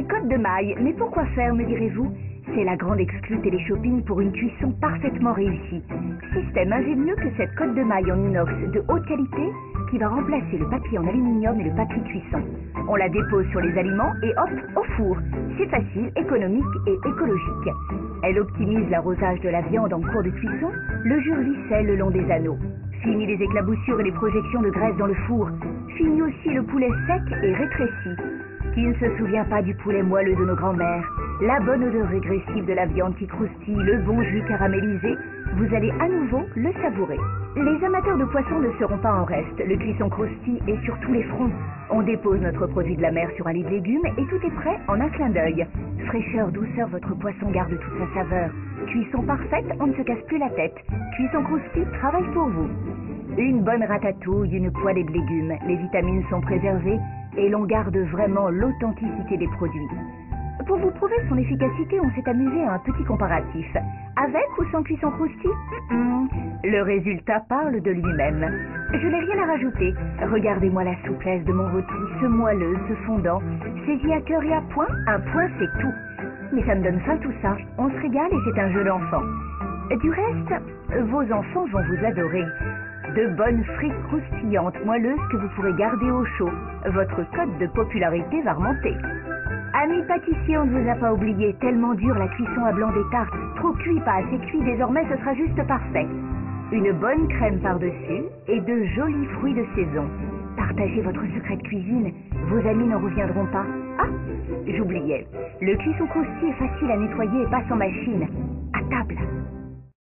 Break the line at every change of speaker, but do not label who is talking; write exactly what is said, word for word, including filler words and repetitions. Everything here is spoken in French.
des côtes de maille. Mais pourquoi faire, me direz-vous? C'est la grande exclue télé-shopping pour une cuisson parfaitement réussie. Système ingénieux que cette cote de maille en inox de haute qualité qui va remplacer le papier en aluminium et le papier cuisson. On la dépose sur les aliments et hop, au four. C'est facile, économique et écologique. Elle optimise l'arrosage de la viande en cours de cuisson, le jus ruisselle le long des anneaux. Fini les éclaboussures et les projections de graisse dans le four. Fini aussi le poulet sec et rétréci. Qui ne se souvient pas du poulet moelleux de nos grands-mères? La bonne odeur régressive de la viande qui croustille, le bon jus caramélisé, vous allez à nouveau le savourer. Les amateurs de poisson ne seront pas en reste, le cuisson croustille est sur tous les fronts. On dépose notre produit de la mer sur un lit de légumes et tout est prêt en un clin d'œil. Fraîcheur, douceur, votre poisson garde toute sa saveur. Cuisson parfaite, on ne se casse plus la tête. Cuisson croustille travaille pour vous. Une bonne ratatouille, une poêlée de légumes, les vitamines sont préservées et l'on garde vraiment l'authenticité des produits. Pour vous prouver son efficacité, on s'est amusé à un petit comparatif. Avec ou sans cuisson croustille? mm-hmm. Le résultat parle de lui-même. Je n'ai rien à rajouter. Regardez-moi la souplesse de mon rôti, ce moelleux, ce fondant. Saisi à cœur et à point, un point c'est tout. Mais ça me donne faim tout ça. On se régale et c'est un jeu d'enfant. Du reste, vos enfants vont vous adorer. De bonnes frites croustillantes, moelleuses que vous pourrez garder au chaud. Votre cote de popularité va remonter. Amis pâtissiers, on ne vous a pas oublié, tellement dure la cuisson à blanc des tartes. Trop cuit, pas assez cuit, désormais ce sera juste parfait. Une bonne crème par-dessus et de jolis fruits de saison. Partagez votre secret de cuisine, vos amis n'en reviendront pas. Ah, j'oubliais, le cuisson croustille est facile à nettoyer et passe en machine. À table.